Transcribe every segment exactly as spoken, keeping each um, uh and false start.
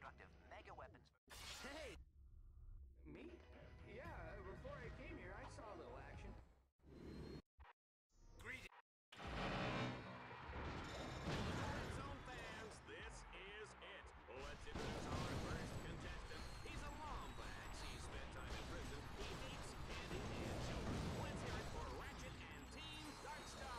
destructive mega weapons. Hey! Me? Yeah, before I came here, I saw a little action. Greetings. Red Zone fans, this is it. Let's introduce our first contestant. He's a Lombax. He spent time in prison. He hates candy and children. Let's hear it for Ratchet and Team Darkstar.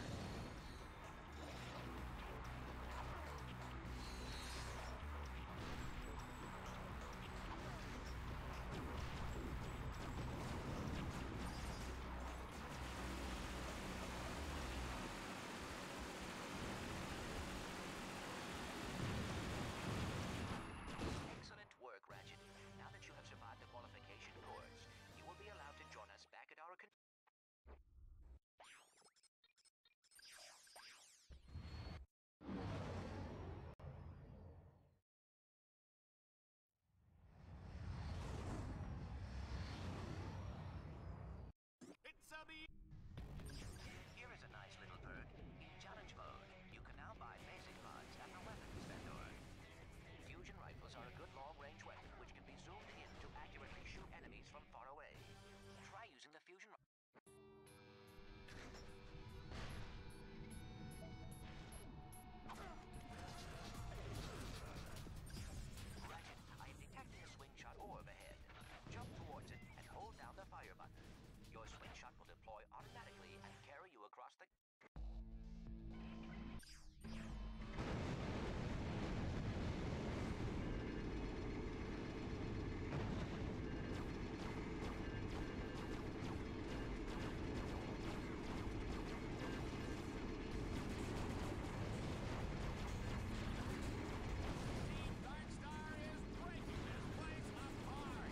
Excellent work, Ratchet. Now that you have survived the qualification course, you will be allowed to join us back at our con- It's a be. Here is a nice little perk. In challenge mode, you can now buy basic mods at the weapons vendor. Fusion rifles are a good long-range weapon which can be zoomed in to accurately shoot enemies from far away. Try using the fusion rifle. Ratchet, I am detecting a swing shot orb ahead. Jump towards it and hold down the fire button. Your swing shot will deploy automatically and carry you across the... Team Darkstar is breaking this place apart.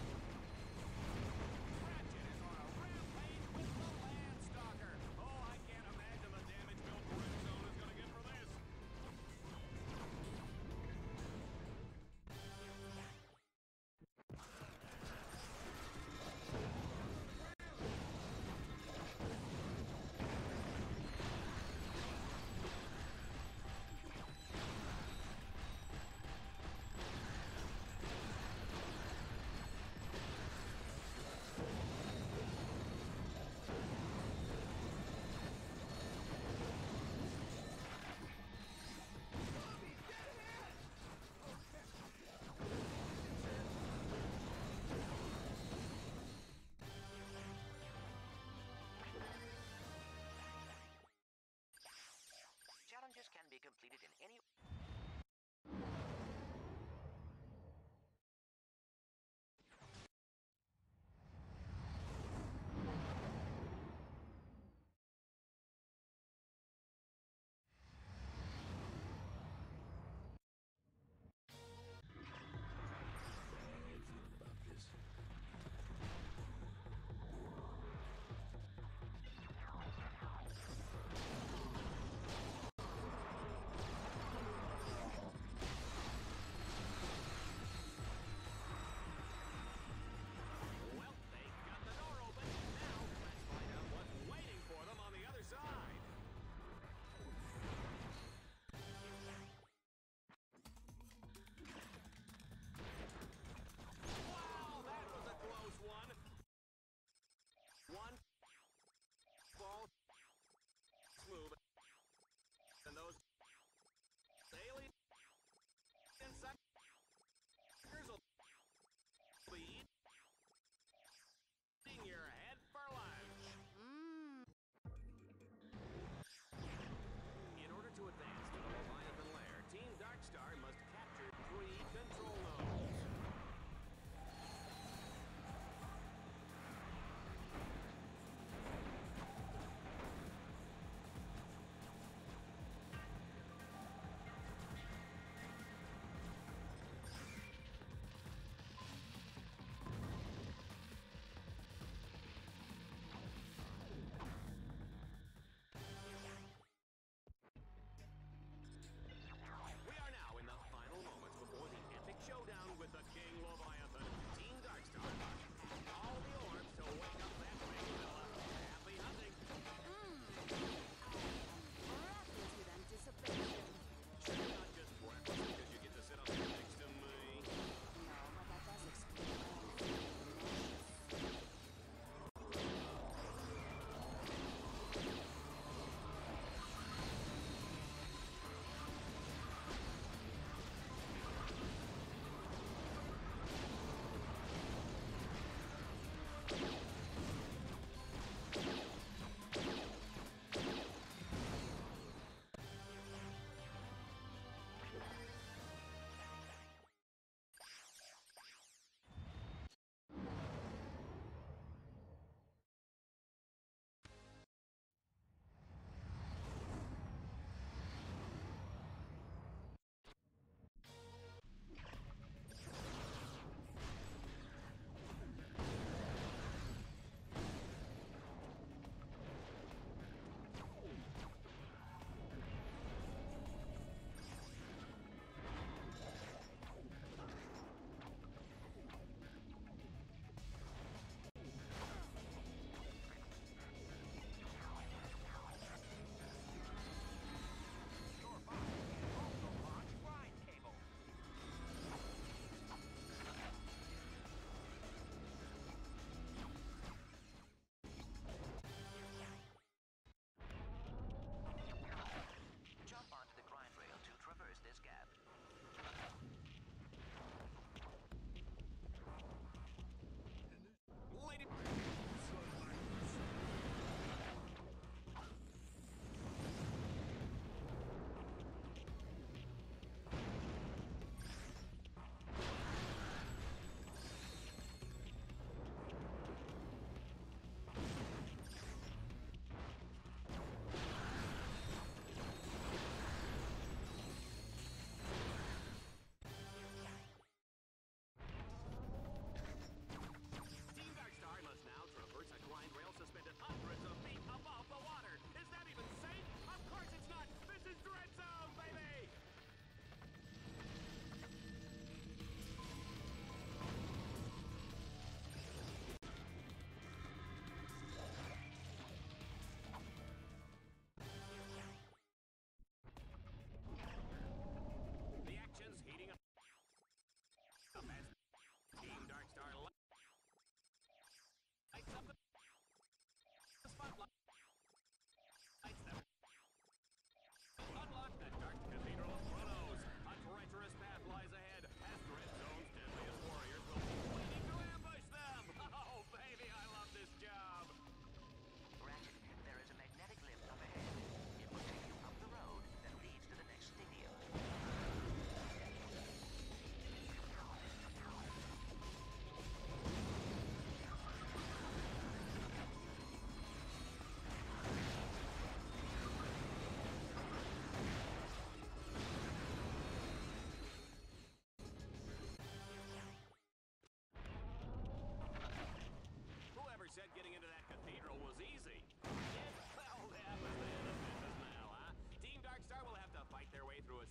Ratchet is on a rampage with the Landstalker. Oh, I can't imagine the damage Milk Red Zone is going to get for this. Challenges can be completed in any...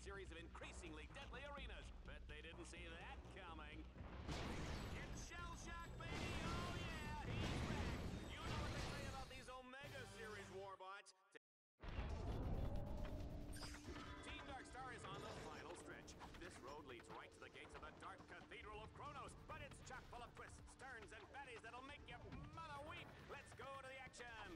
series of increasingly deadly arenas. Bet they didn't see that coming. It's Shell Shock, baby! Oh yeah, he's back! You know what they say about these Omega Series warbots. Team Darkstar is on the final stretch. This road leads right to the gates of the Dark Cathedral of Kronos, but it's chock full of twists, turns, and baddies that'll make your mother weep. Let's go to the action.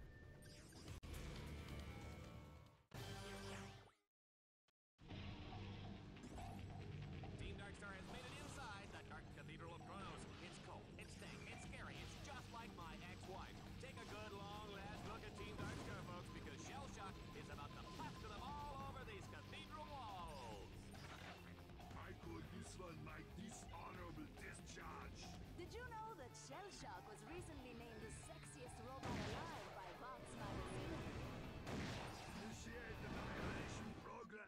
Team Darkstar has made it inside the Dark Cathedral of Kronos. It's cold, it's dank, it's scary, it's just like my ex-wife. Take a good long last look at Team Darkstar, folks, because Shell Shock is about to plaster them all over these cathedral walls. I call this one my dishonorable discharge. Did you know that Shell Shock was recently named the sexiest robot alive by Vox magazine? Initiate the annihilation program.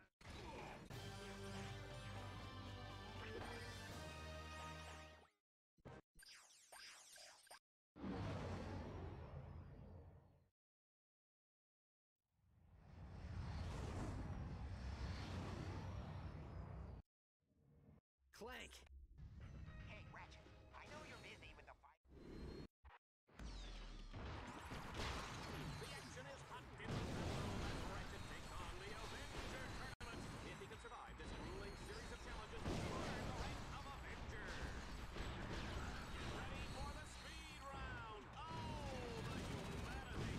Clank! Hey, Ratchet, I know you're busy with the fight. The action is hot in the battle as Ratchet takes on the Avenger Tournament. If he can survive this grueling series of challenges, he will earn the rank of Avenger. Get ready for the speed round. Oh, the humanity.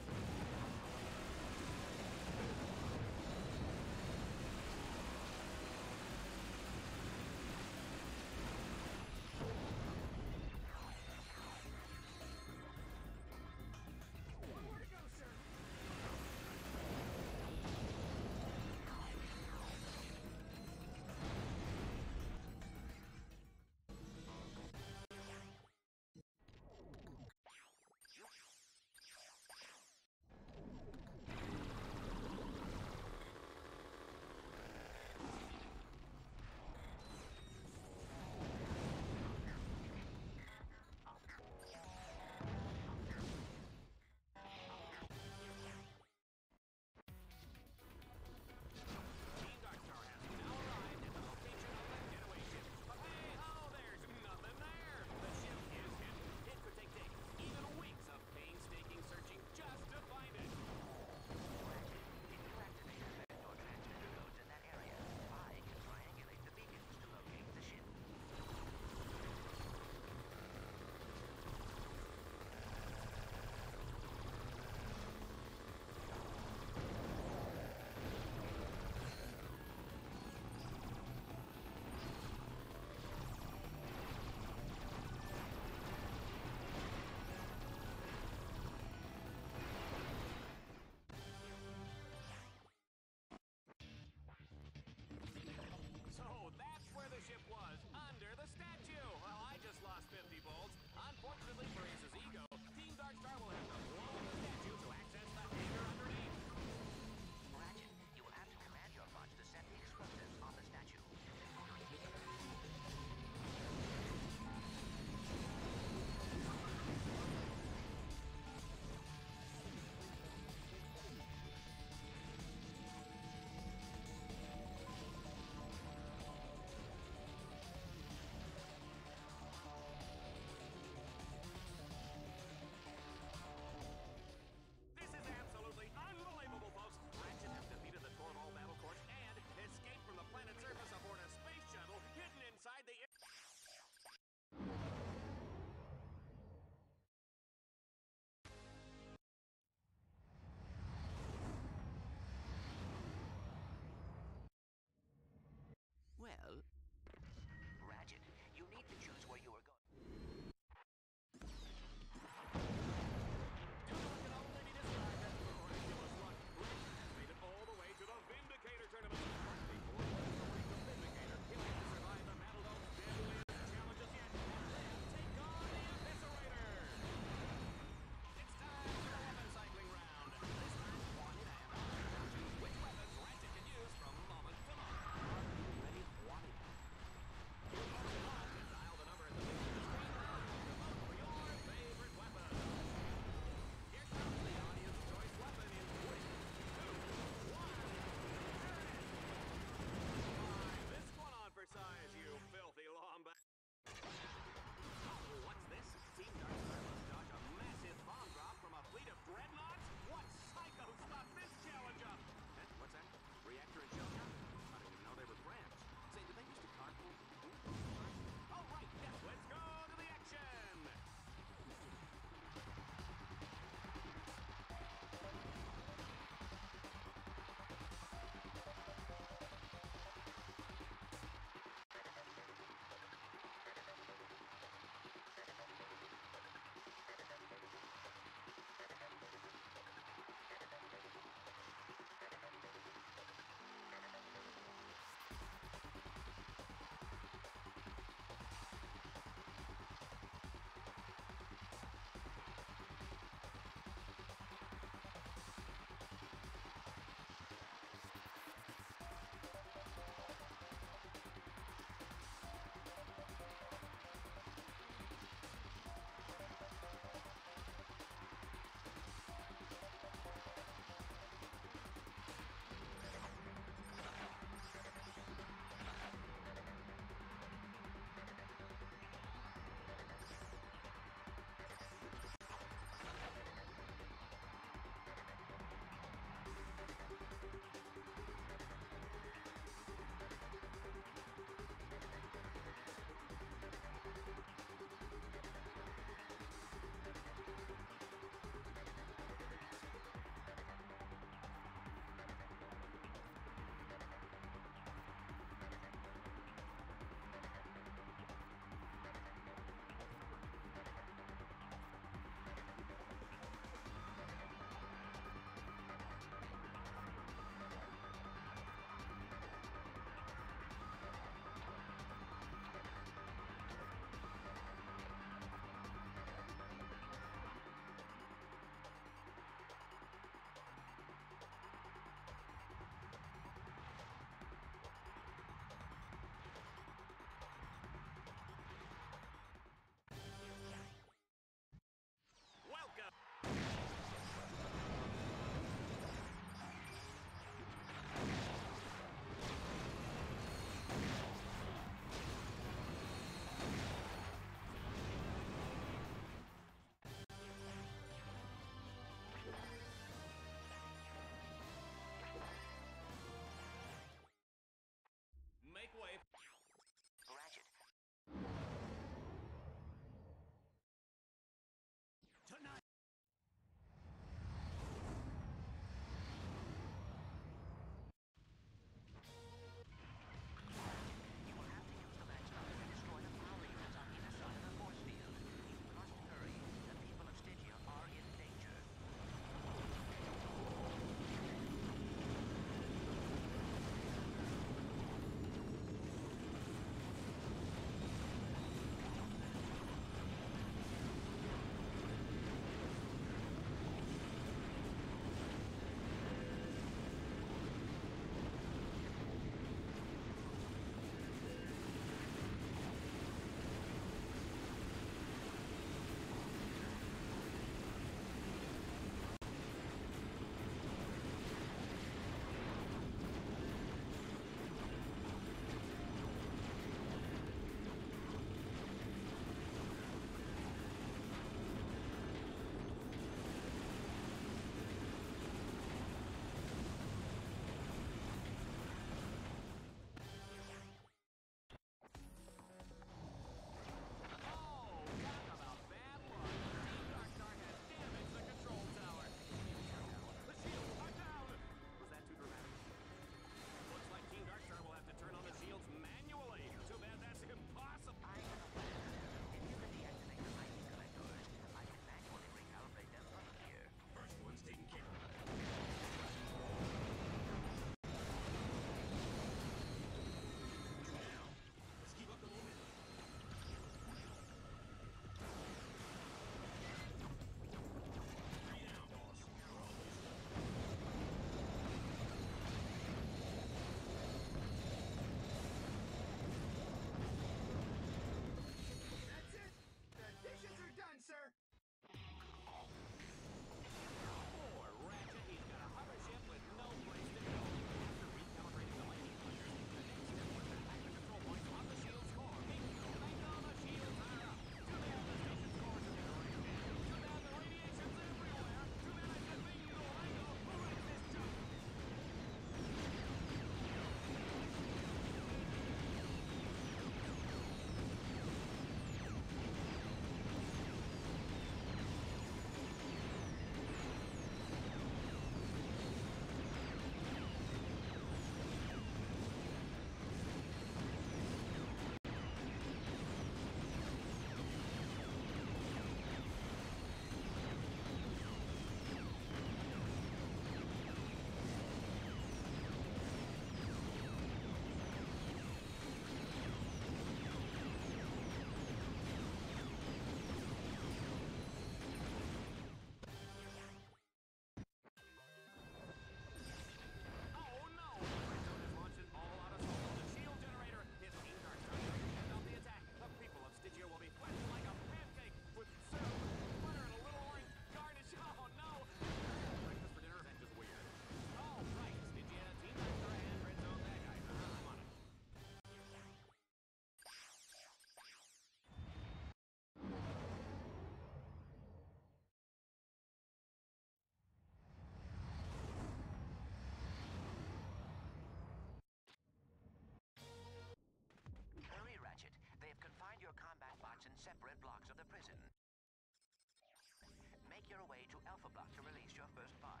your way to Alpha Block to release your first bot.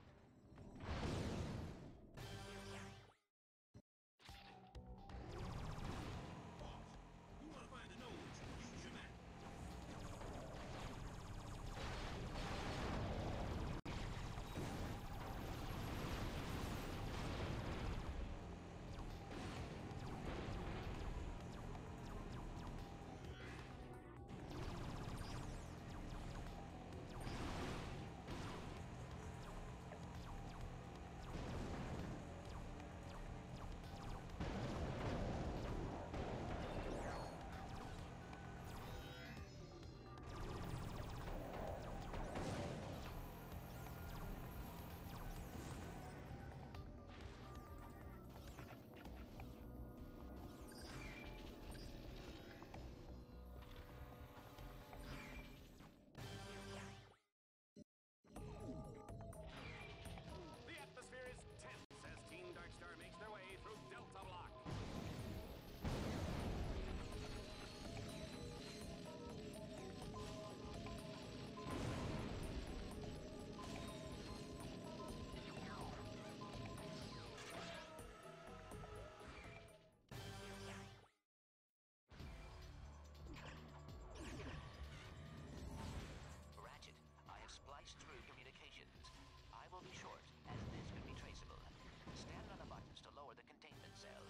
You wanna find the nose? Use your map. The atmosphere is tense as Team Darkstar makes their way through Delta Block. Ratchet, I have spliced through communications. I will be short, as this could be traceable. Stand on the buttons to lower the containment cell.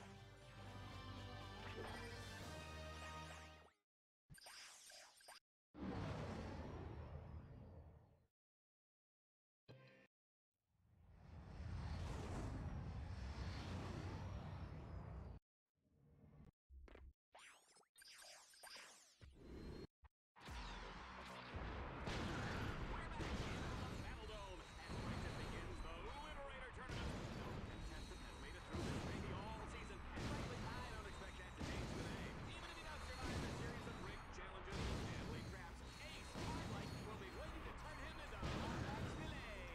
Battledome, as Ratchet begins the Liberator Tournament. No contestant has made it through this crazy all season, and frankly, I don't expect that to change today. Even if he does survive a series of rigged challenges and gambling traps, Ace Hardlight will be waiting to turn him into Monarch Filet.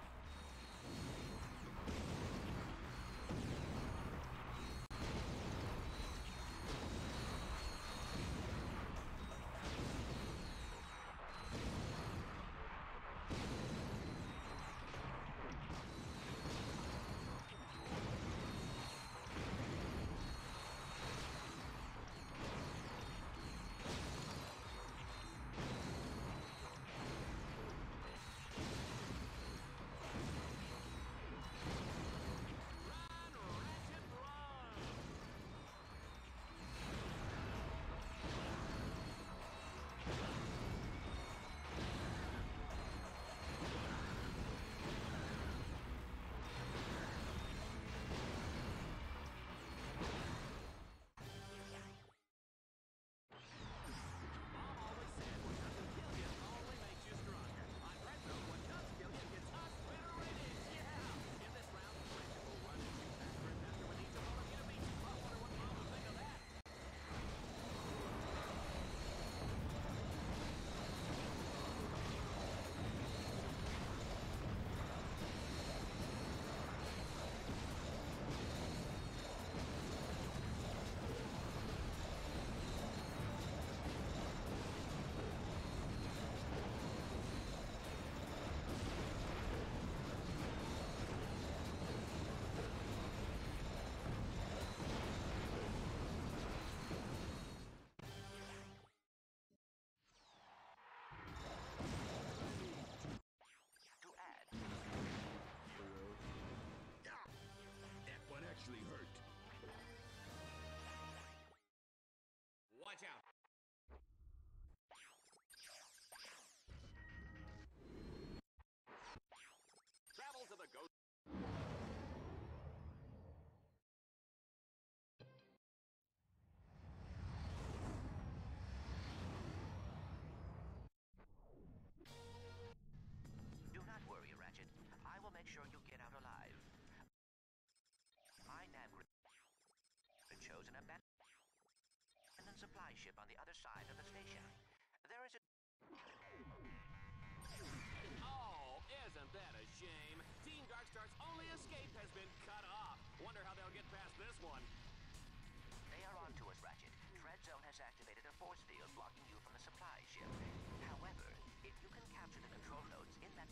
Run, Ratchet, run! Mom always said what doesn't kill you only makes you stronger. On Red Zone, what does kill you gets us obliterated. Yeah! In this round, Ratchet will run and shoot faster and faster with each opponent he defeats. I wonder what Mom will think of that. To add, That one actually hurt. Watch out! Travel to the ghost. do not worry, Ratchet. I will make sure you get out alive. My nav grid shows an abandoned supply ship on the other side of the station. There is a... Oh, isn't that a shame? Team Darkstar's only escape has been cut off. Wonder how they'll get past this one. They are on to us, Ratchet. Dread Zone has activated a force field blocking you from the supply ship. However, if you can capture the control nodes in that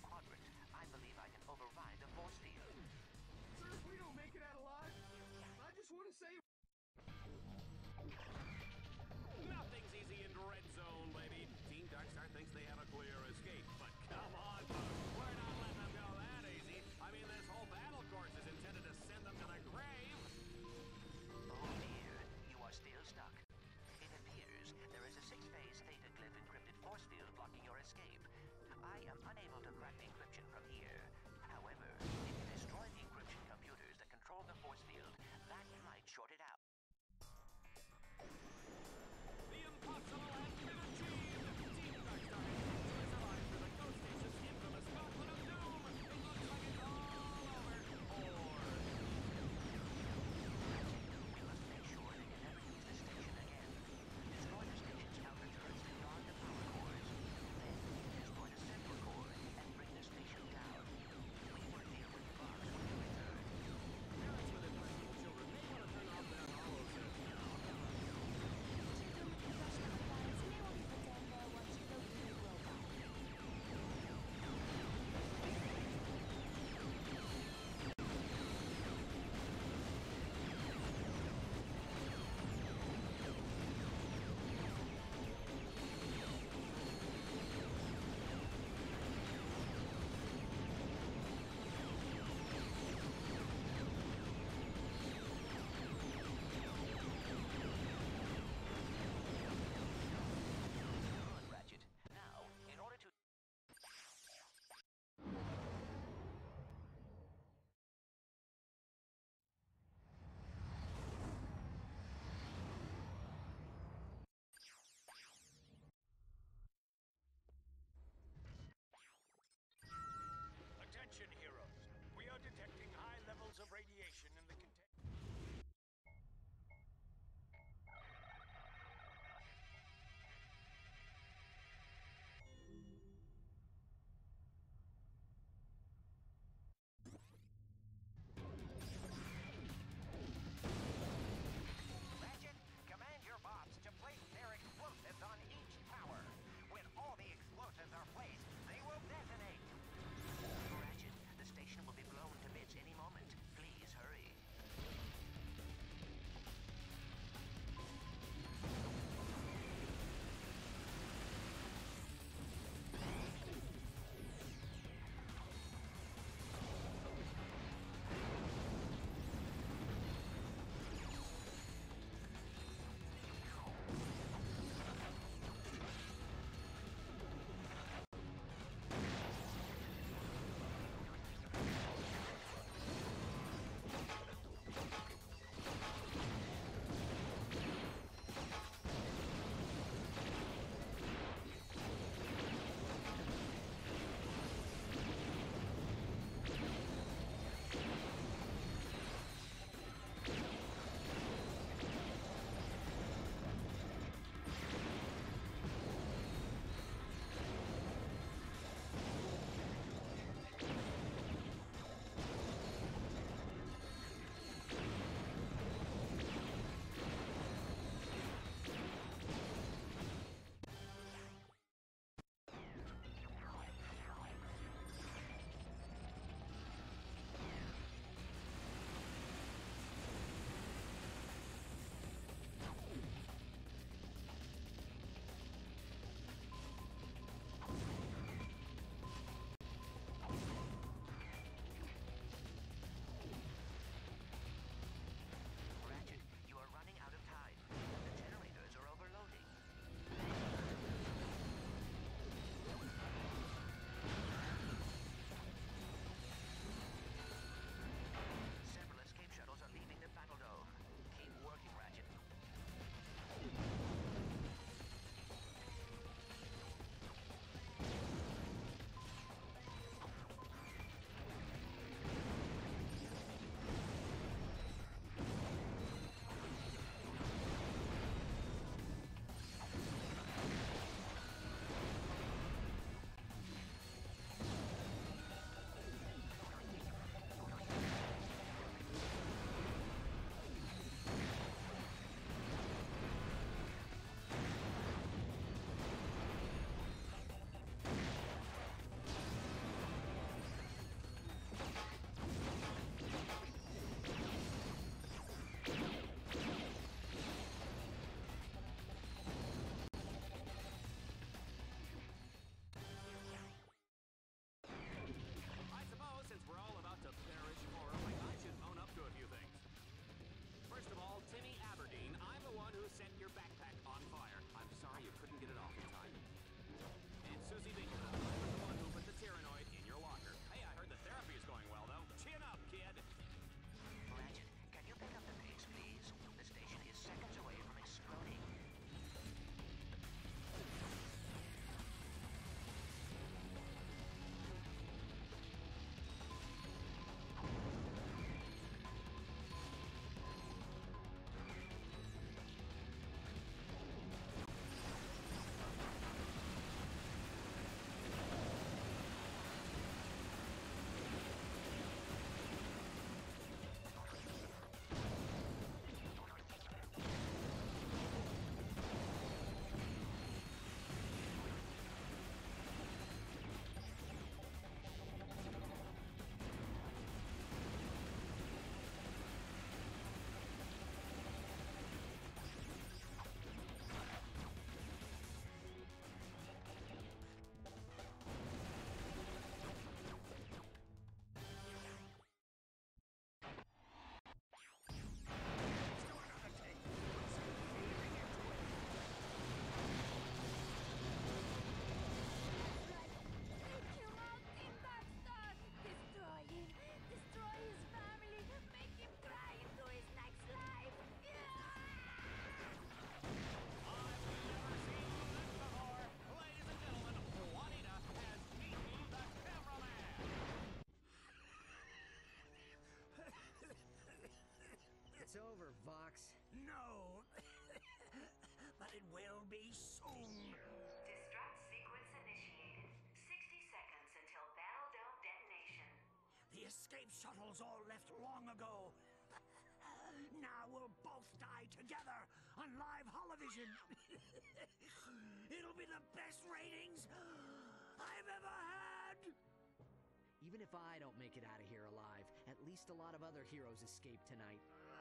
over, Vox. No, but it will be soon. Destruct sequence initiated. sixty seconds until Battle Dome detonation. The escape shuttles all left long ago. Now we'll both die together on live holovision. It'll be the best ratings I've ever had. Even if I don't make it out of here alive, at least a lot of other heroes escape tonight.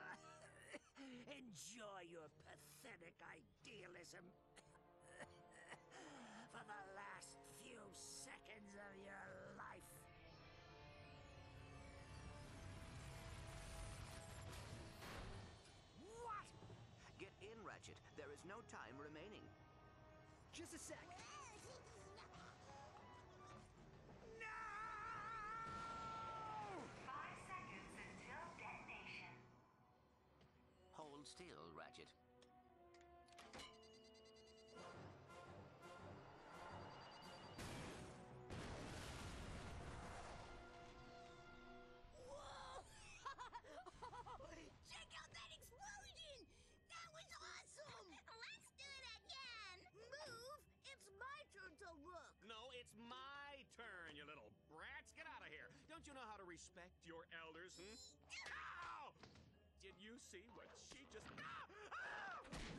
Enjoy your pathetic idealism. For the last few seconds of your life. What? Get in, Ratchet. There is no time remaining. Just a sec. Five seconds until detonation. Hold still, Ratchet. Check out that explosion! That was awesome! Let's do it again! Move! It's my turn to look! No, it's my turn, you little brats. Get out of here. Don't you know how to respect your elders, hmm? Ow! Did you see what she just... Ah! Ah!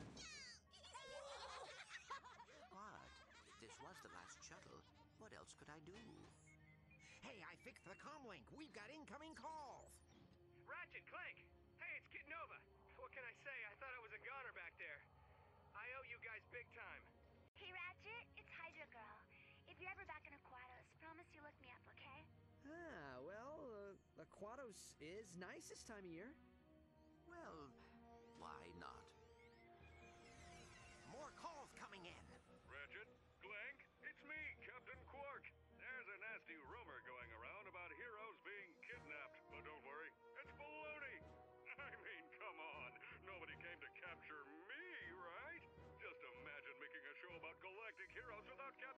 What? This was the last shuttle. What else could I do? Hey, I fixed the comlink. We've got incoming calls. Ratchet, Clank! Hey, it's Kit Nova. What can I say? I thought I was a goner back there. I owe you guys big time. Hey, Ratchet, it's Hydra Girl. If you're ever back in Aquatos, promise you look me up, okay? Ah, well, uh, Aquatos is nice this time of year. Well, why not? More calls coming in. Ratchet, Clank, it's me, Captain Quark. There's a nasty rumor going around about heroes being kidnapped, but don't worry, it's baloney. I mean, come on, nobody came to capture me, right? Just imagine making a show about galactic heroes without